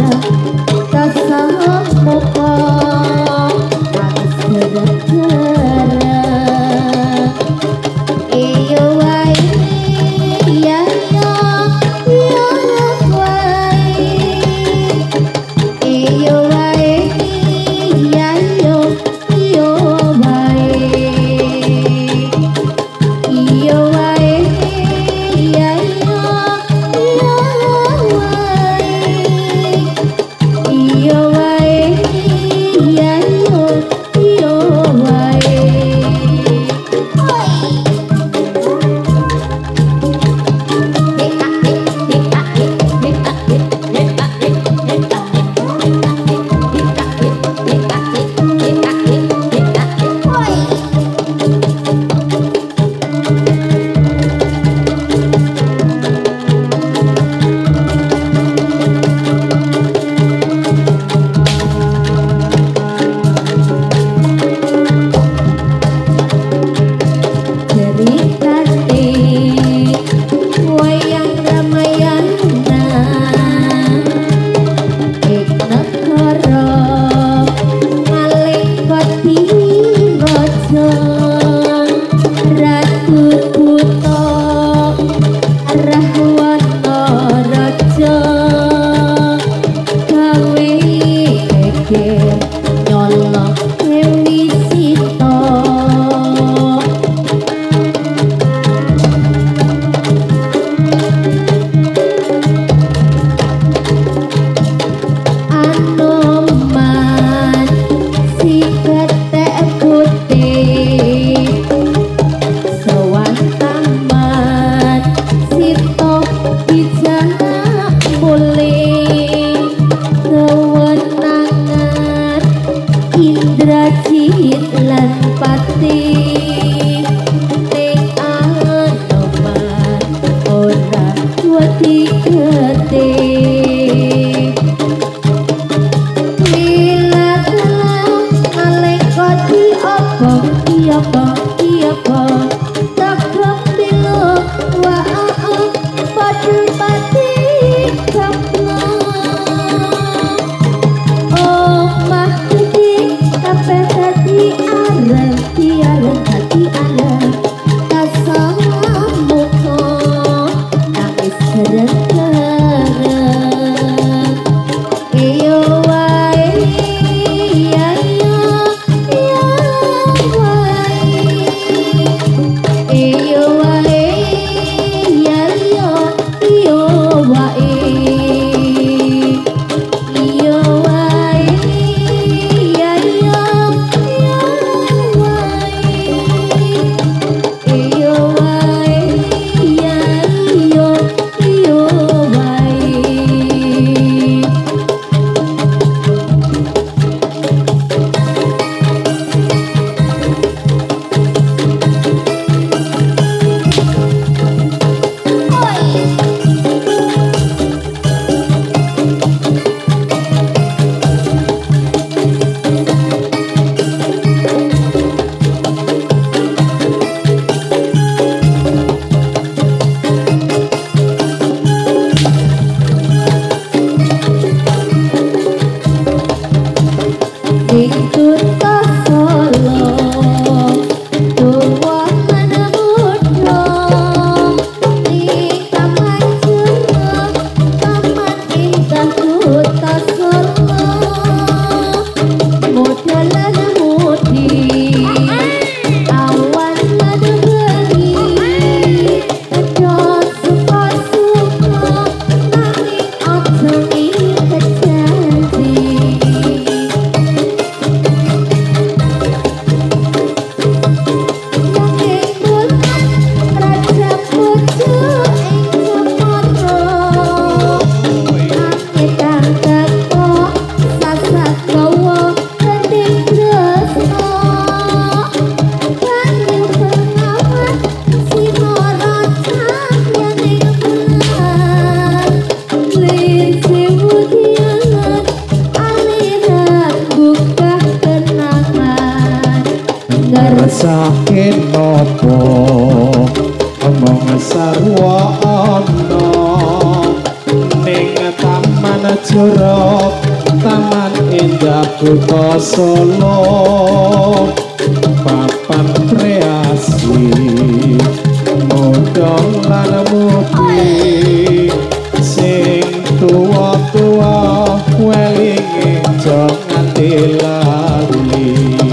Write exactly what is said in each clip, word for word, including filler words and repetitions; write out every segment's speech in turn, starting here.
Saking nopo omong sarwa ana ning taman Jero Taman Indah Kutha Solo papan kreasi modal lan mudi sing tuwa-tuwa welinge aja nganti lali.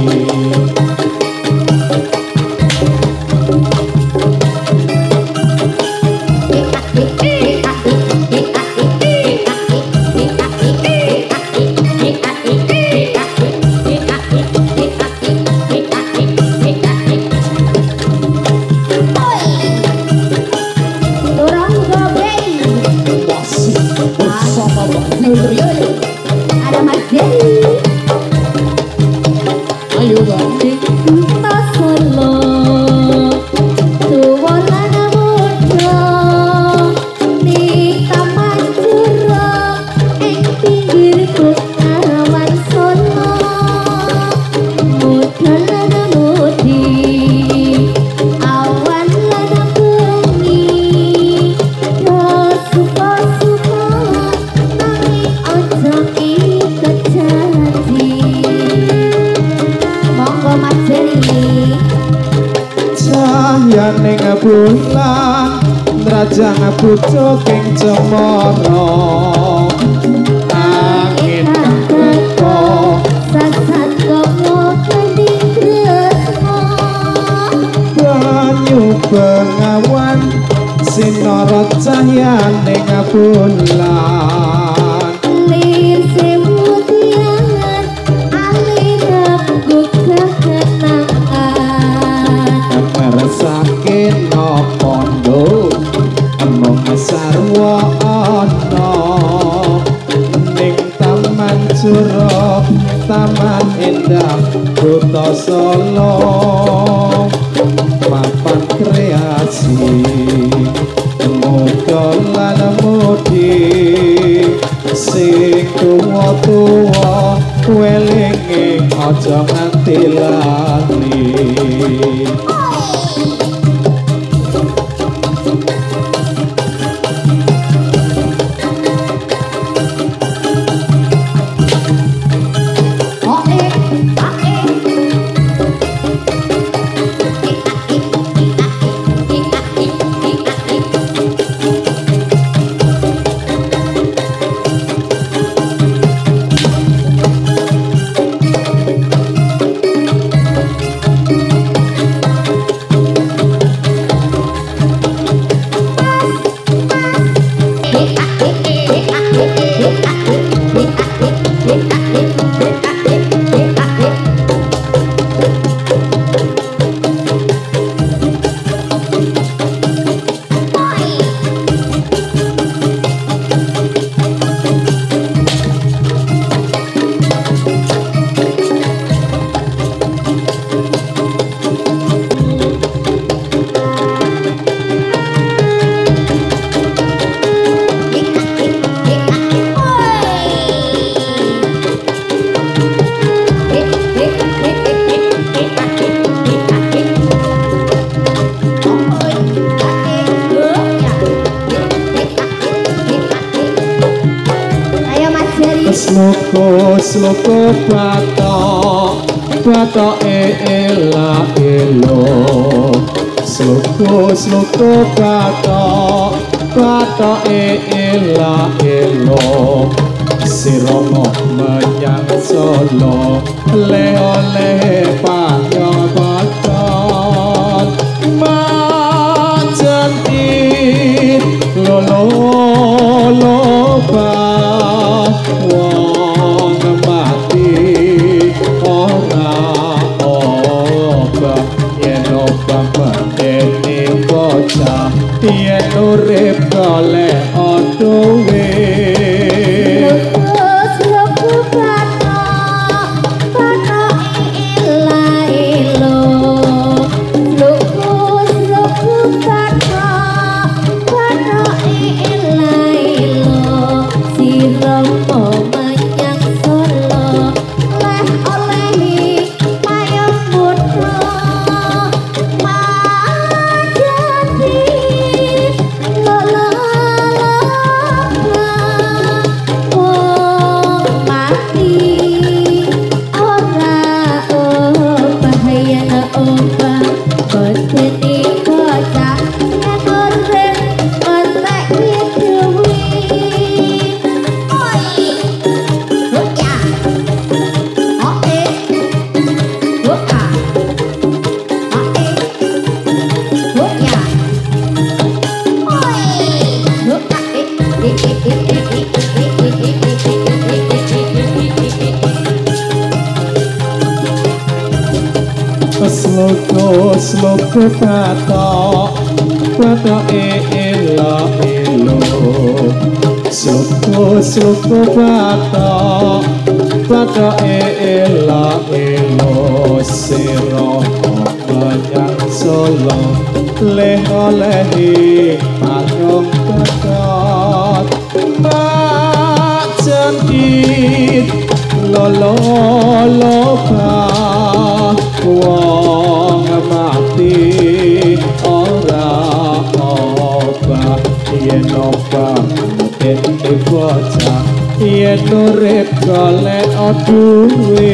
Bulan Rajang pucuk ing cemara angin teko sasat komo kending kresna banyu bengawan sinara cahyaning bulan lir semutian alirak gukahan saking no pondo among sarwa ana ning taman jero taman indah kutha Solo papan kreasi modal lan mudi sing tuwa-tuwa welinge aja nganti lali. Sloko sloko batok batok ela elo sloko sloko batok batok ela elo siromo menyang Solo le oleh panyo baton majanti lolo loba wong mati ora obah yen obah medeni bocah yen urip golek dhewe terus sloka patok patok elo elo sloka sloka patok patok elo elo sira banyak solo leh olehi panyong pedot mak jangkit lolo loba wong mati ora obah yen obah dene bocah yen urip golek duwe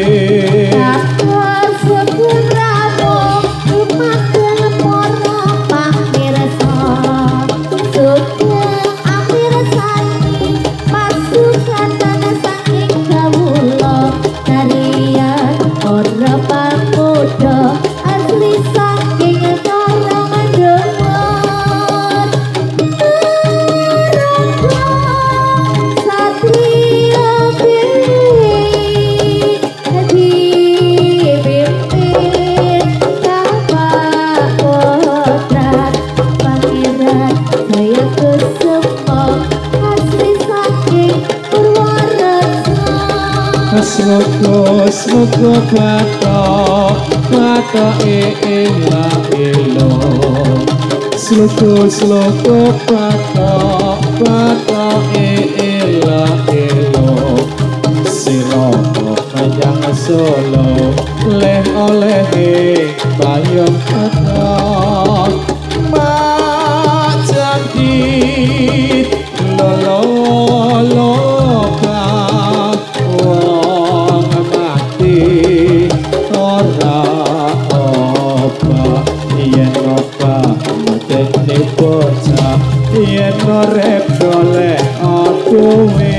Sloka sloka patok patok ela elo sloka sloka patok patok ela elo sira kayang solo leh olehe bayong pedot mak jangkit lolo loba yen obah dene bocah yen urip golek duwe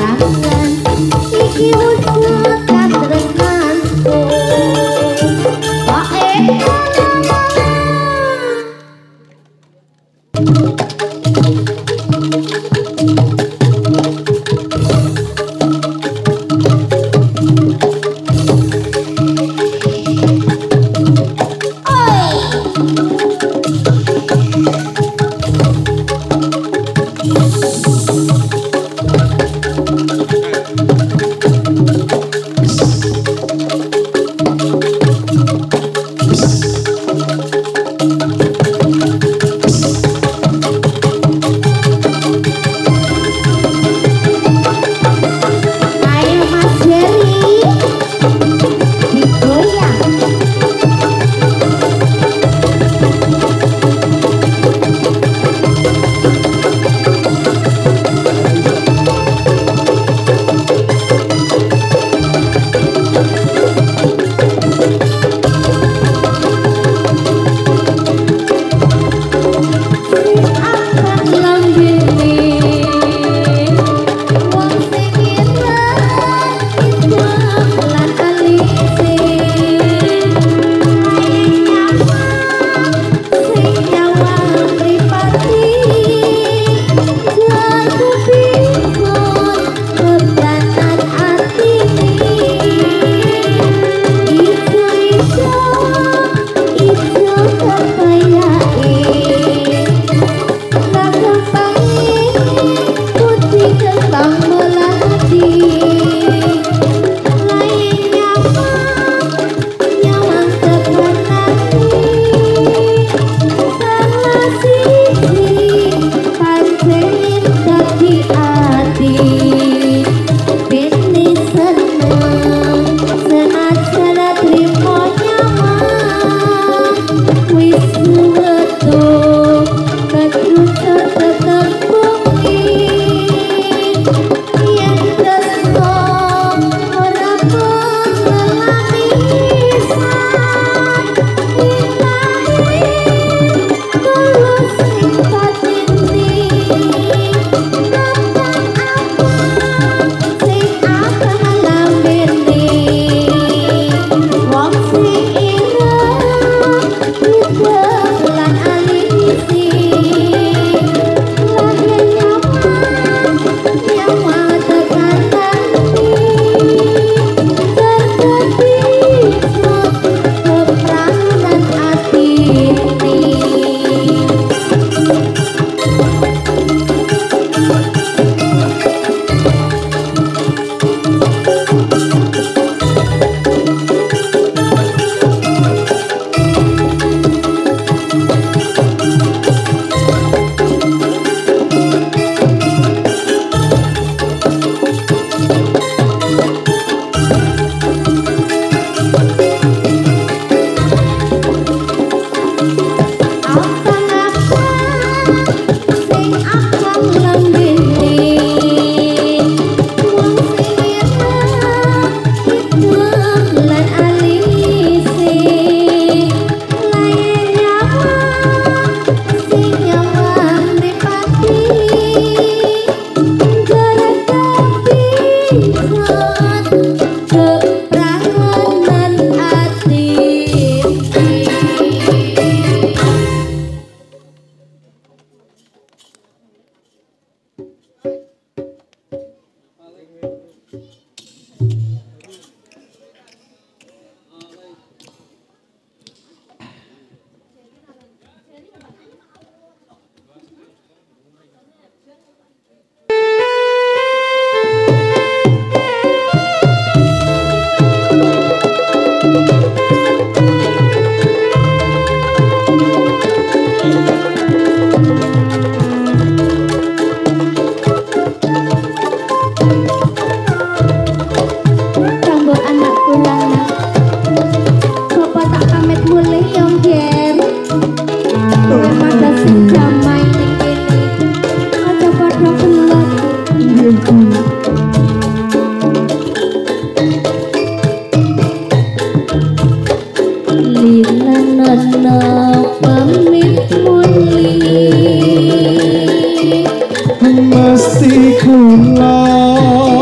Mesti kula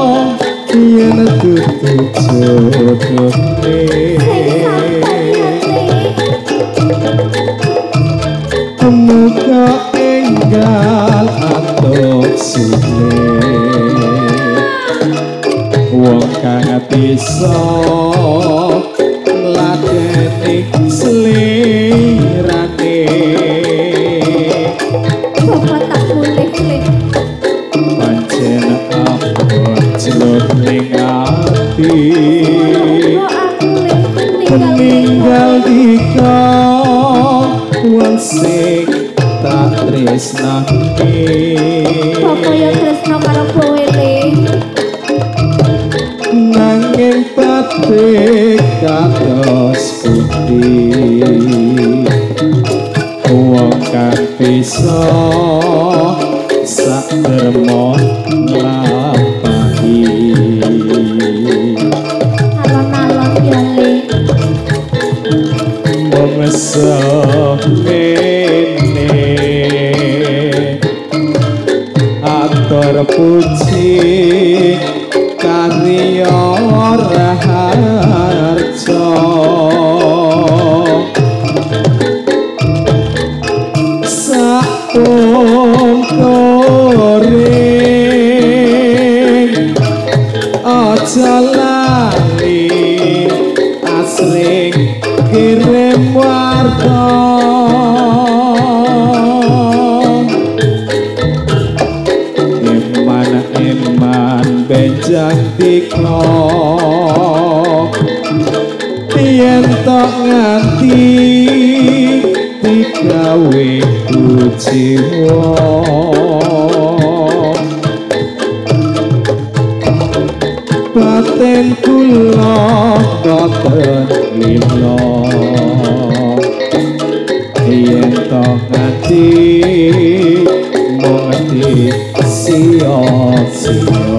pancen dudu jodone muga enggal atok sule wong kang bisa ngladeni slirane bapak tak boleh pancen abot jroning ati meninggal dika wong sing tak tresnake bapak ya tresno karo boele nanging batik kados putih wong kang bisa sak dermo nglampahi alon-alon yale wong semene atur puji karya raharja saung koring aja lali asring kirim warta iman benjang dikno yen tok nganti digawe kuciwa batin kula boten lilo yen tok nganti mati sia-sia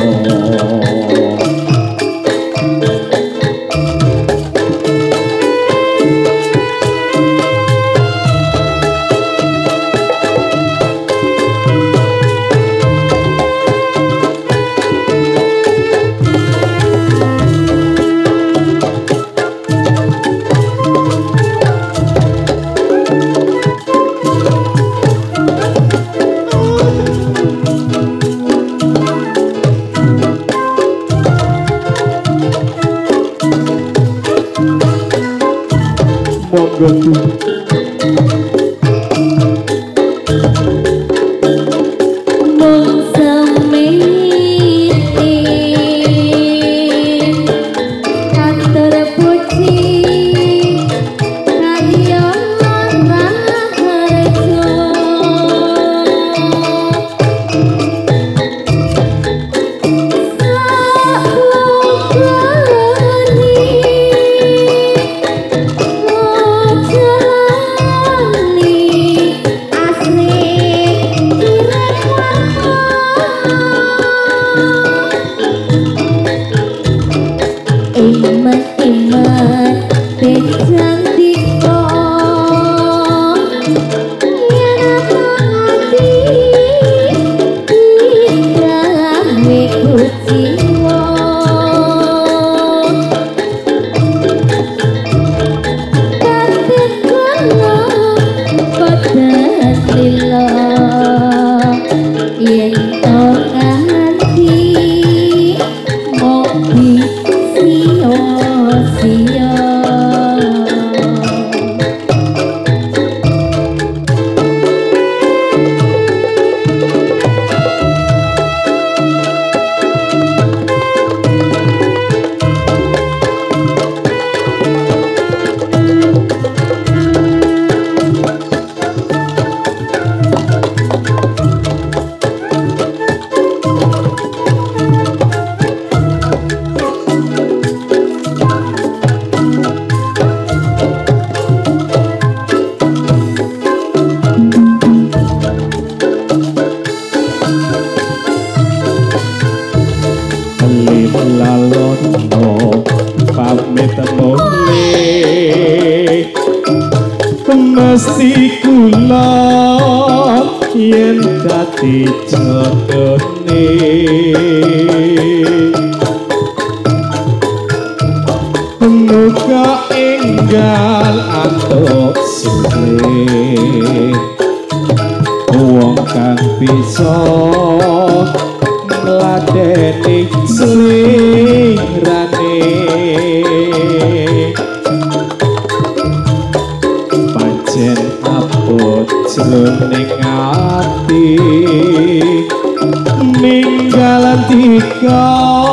mesti kula yen dadi jodone ngandika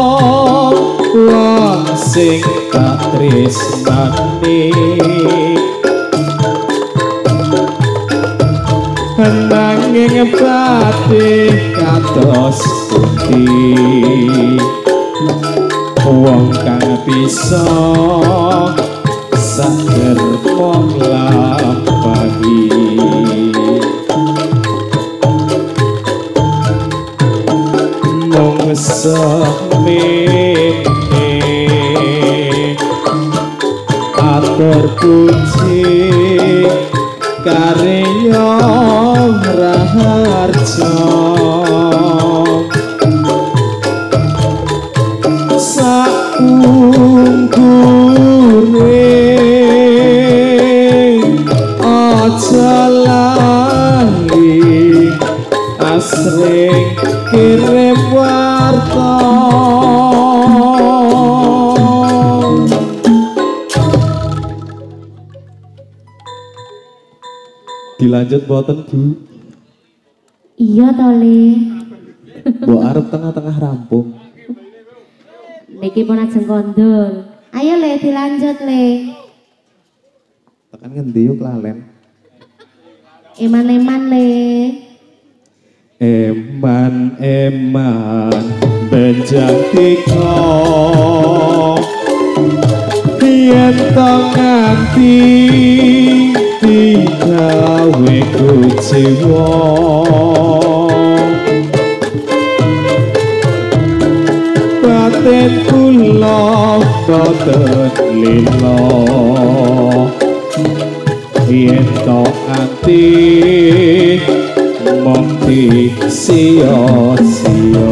wong sing tak tresnani nanging bathi kados pundi wong kang bisa sager mong lampahi mong semene atur puji karya raharja saunggure aja lali asring kirim warta dilanjut boten Bu. Iya to Le. Bu arep tengah-tengah rampung. Niki pun ajeng kondol. Ayo Le dilanjut Le. Tekan ngendi yuk lalen. Eman-eman Le. Eman eman benjang tika yen to nganti digawe kuciwa batin kula boten lila yen to nganti mong di sia-sia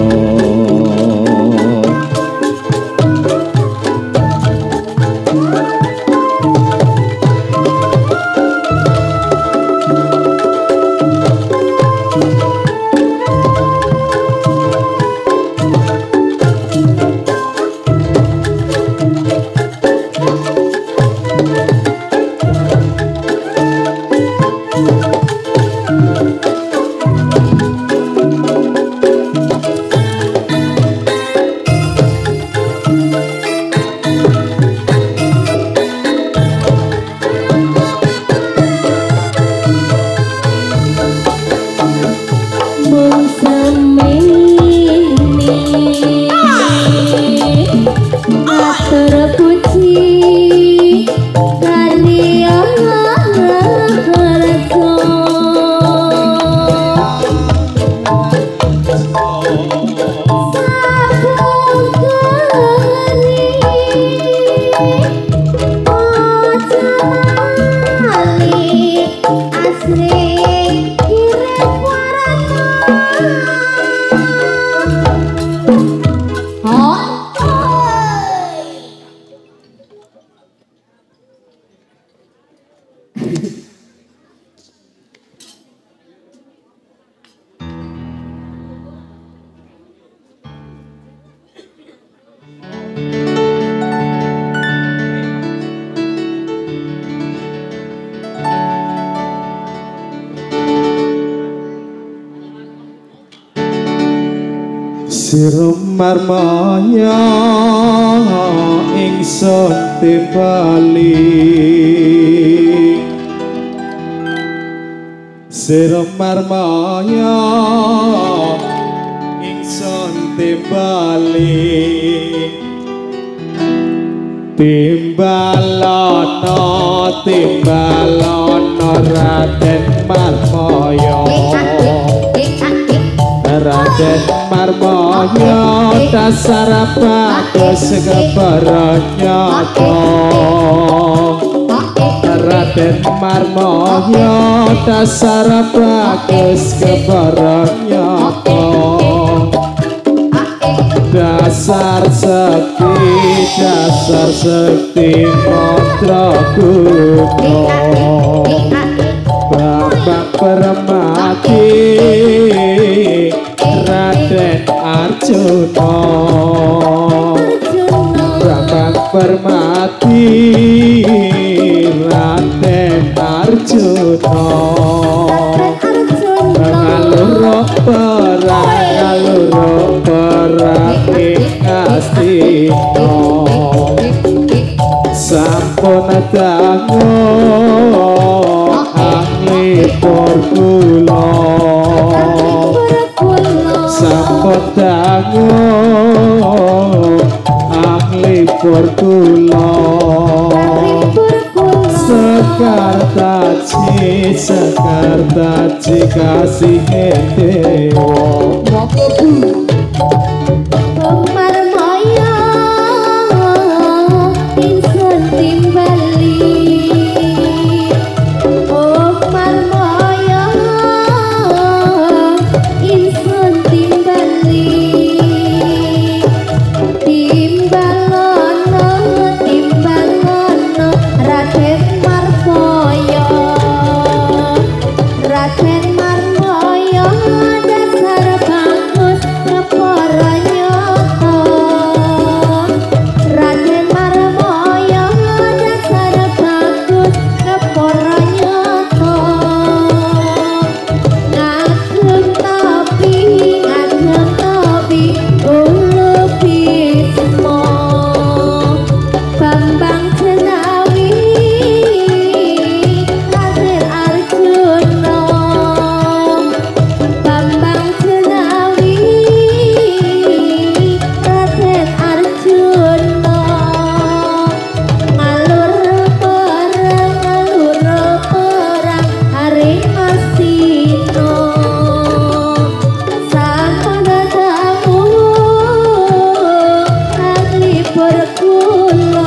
Sira marmaya ingsun timbali Sira marmaya ingsun timbali Timbalono timbalono Raden Marmaya Raden Marmaya dasar bagus keberanyata Raden Marmaya dasar bagus keberanyata Dasar sekti dasar sekti mantra kuno Bapak Permati Raden Arjuna Bapak Permati Raden Arjuna Pengalur ngaluro perang ngaluro perang ing astina sampun dangu anglipur kula sampun dangu anglipur kula Sekar taji, sekar taji kasih dewa Umar Maya insun timbali Umar Maya insun timbali timbalono timbalono Raden Marmoyo Raden Marmoyo dasar bagus kepara nyoto Raden Marmoyo dasar bagus kepara nyoto ngagem topi ngagem topi ulu bismo Bambang Jenawi Raden Arjuna Bambang Jenawi Raden Arjuna ngalur perang ngalur perang haring astina sampun dangu anglipur kula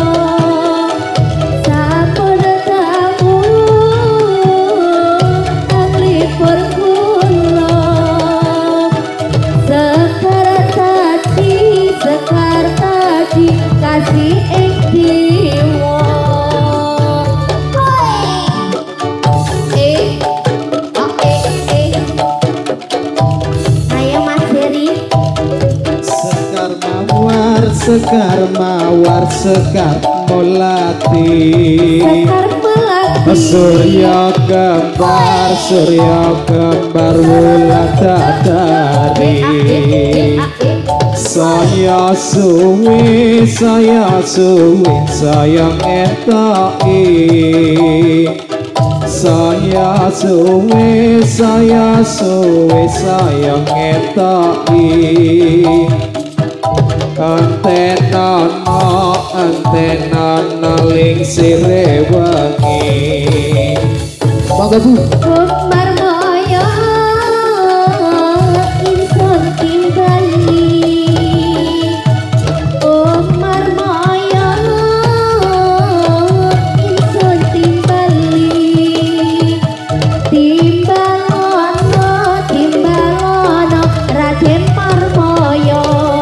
sampun dangu anglipur kula sekar taji sekar taji kasih ing dewa eh oh eh eh ayo Mas Heri Sekar mawar, sekar mawar, sekar molati sekar melati Surya kembar, surya kembar wulan dadari Saya suwi, saya suwi, saya ngetoki Saya suwi, saya suwi, saya ngetoki Antenono, antenono ling sire wengi Monggo Bu Umar Maya insun timbali Umar Maya insun timbali timbalono timbalono Raden Marmoyo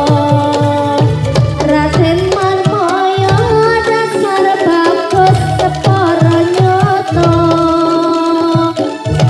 Raden Marmoyo dasar bagus kepara nyoto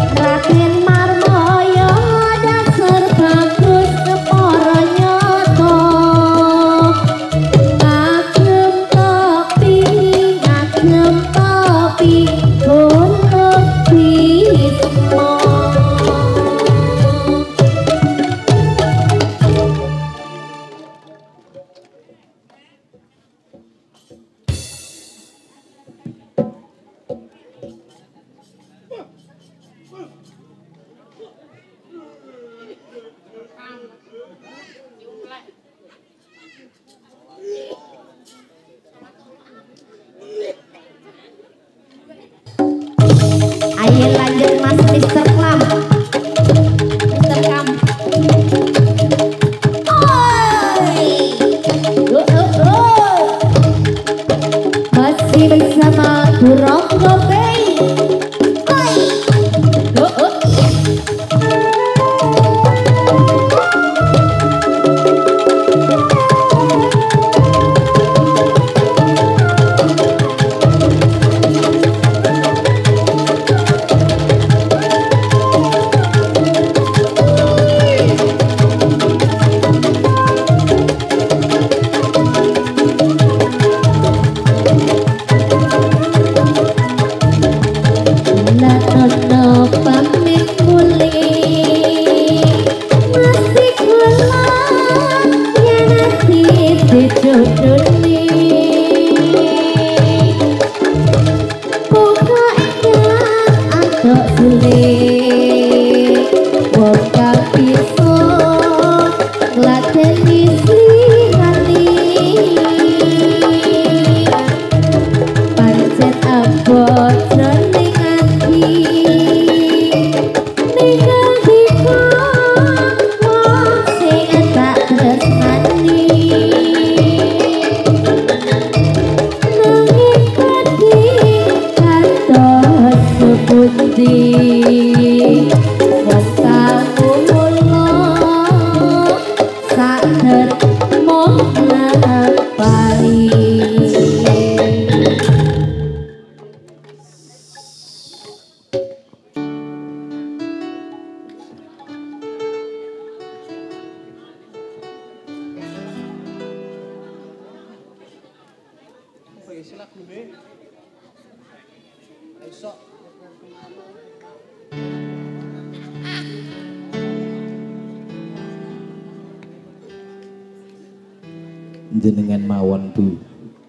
Jenengan mawon Bu.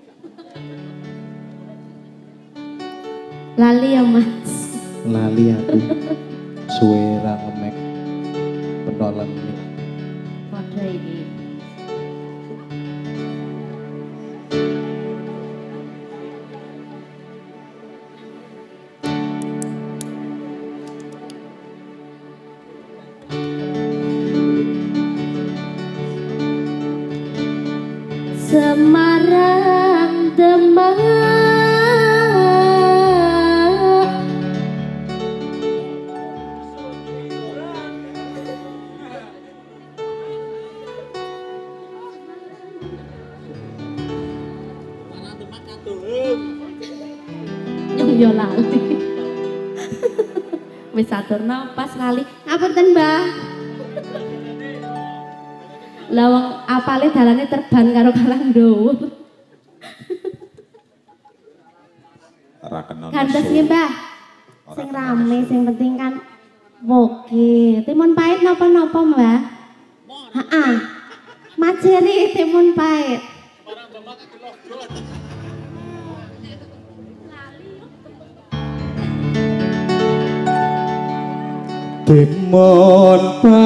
Lali ya Mas. Lali aku. Suwe ra ngemek pentolan ini. Padha iki. Semarang Demak yang yo lali wis aturna pas lali ngapunten Mbah. Lawang apale dalane terban karo Karang Dawa. Ora kena. Kantes nggih, Mbah. Sing rame sing penting kan woge. Timun pahit napa-napa, Mbah? Heeh. Majeri timun pahit. Timun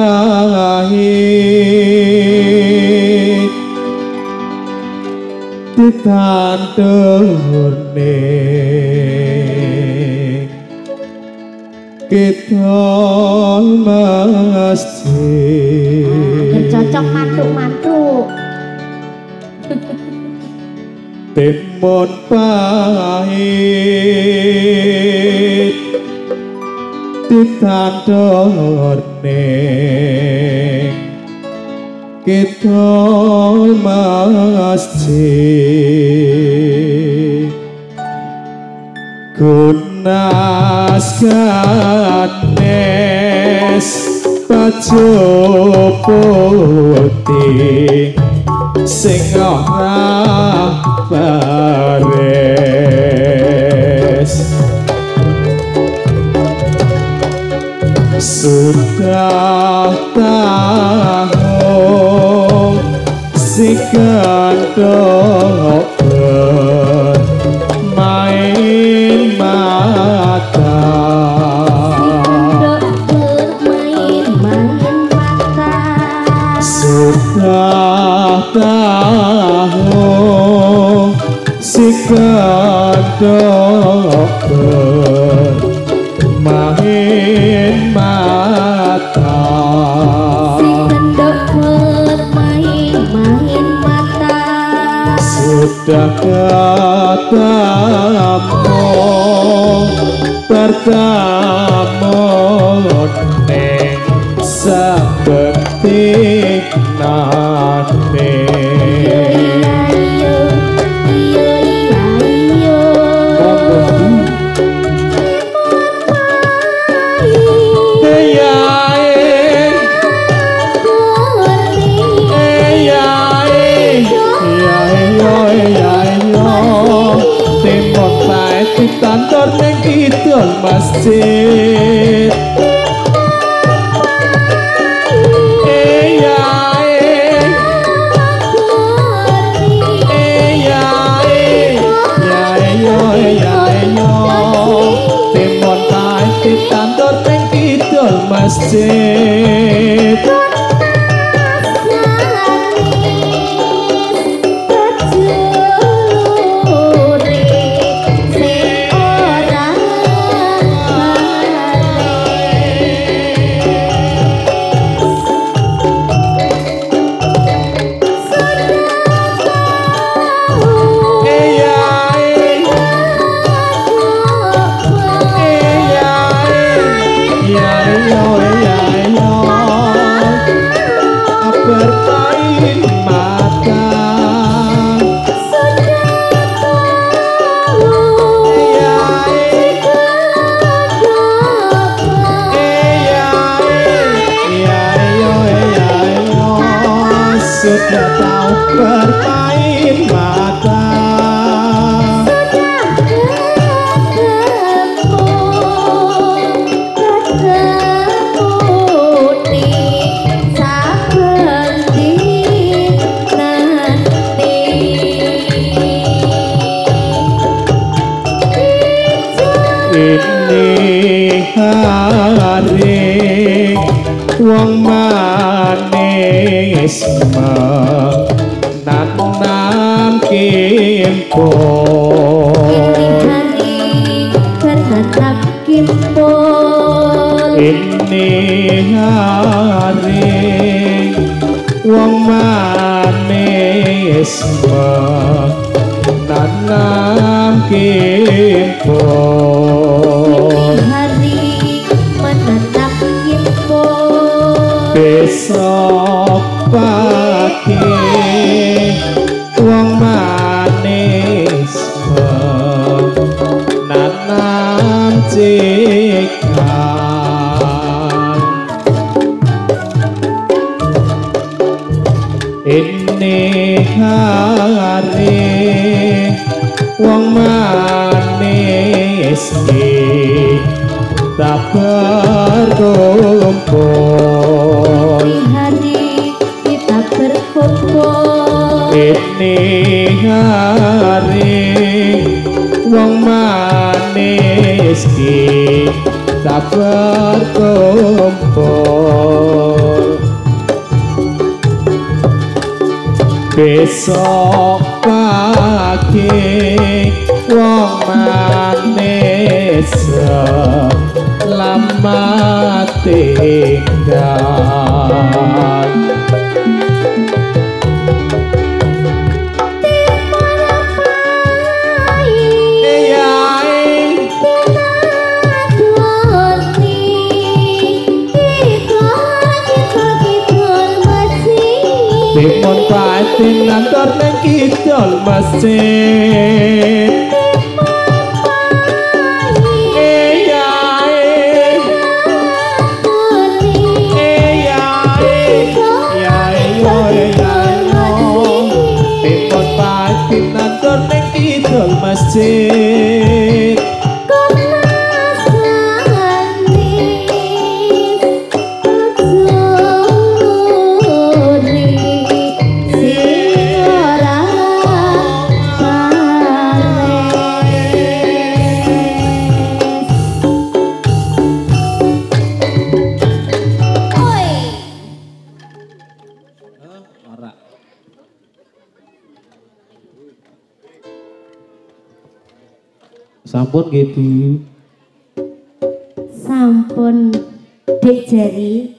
pahit ditandurne kita masjid cocok mantuk-mantuk. timun pahit ditandurne kita masjid gunas ganes baju putih sing ora bares sudah tahu si gandok bermain mata sudah tahu si gandok bermain mata sudah ketemu bertemu neng sebekti nane Tantor neng kidul masjid. Eh ya bermain mata. Sudah tahu Iya, iya, iya, iya, iya, iya, sudah tahu bermain mata. sudah ketemu ketemu di saben dinanti. Ini hari wong manis menanam kimpul. Ini hari berharap kimpul. Ini hari wong manis menanam kimpul. Ini hari menanam kimpul. Besok pagi wong manis menanam cikan. Ini hari wong manis kita berkumpul. Ini hari kita berkumpul. Ini hari wong manis kita berkumpul. Besok pagi wong manis selamat tinggal. Timun patin nantor nang kidul masjid. Iya, iya, iya, iya, iya. Timun patin nantor nang kidul masjid. Sampun gitu. Sampun Dek Jari.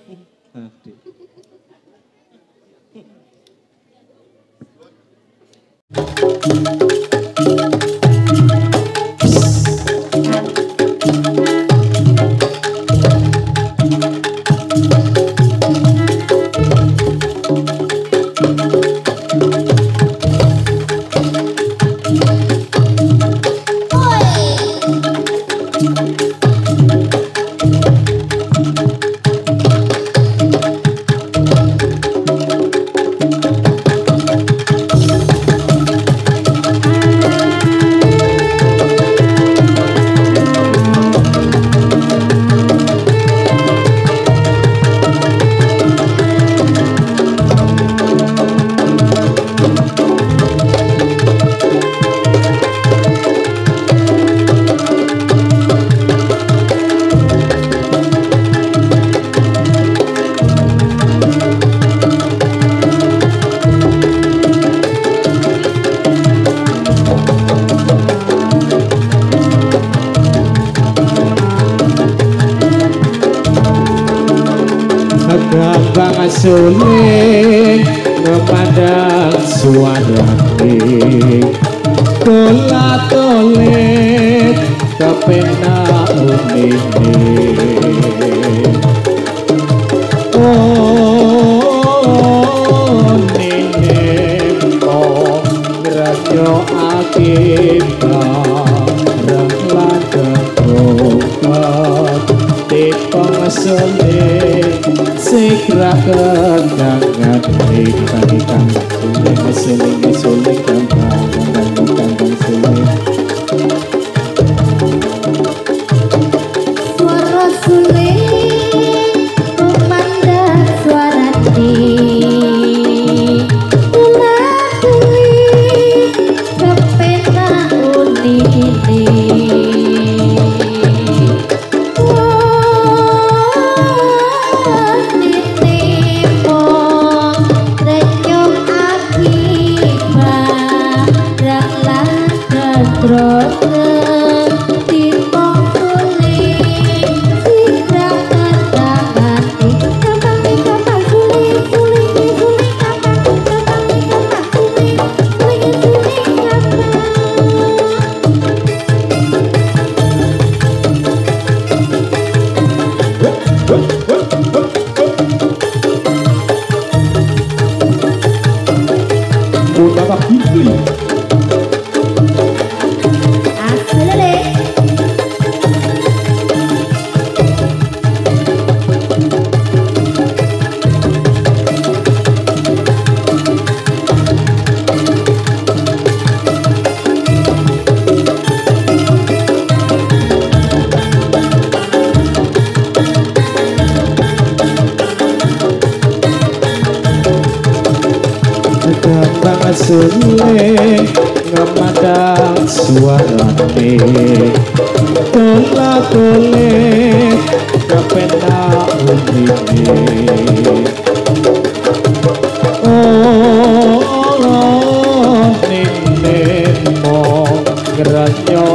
Gambang suling ngepadang suarane Tola tolet kepena unine Oh kita renglan kebukat tipe ngesulit segera kenangan ikan-ikan suling suling kembang kembang suling suara suling memandang suara di Bapak Kifli Asalele kembang suling ngemadang suarane tola tole kapena unine oh ninen mo geranyo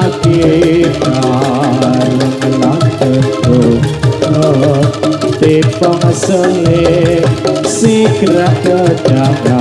akitar lanteku tipong suling segera kedang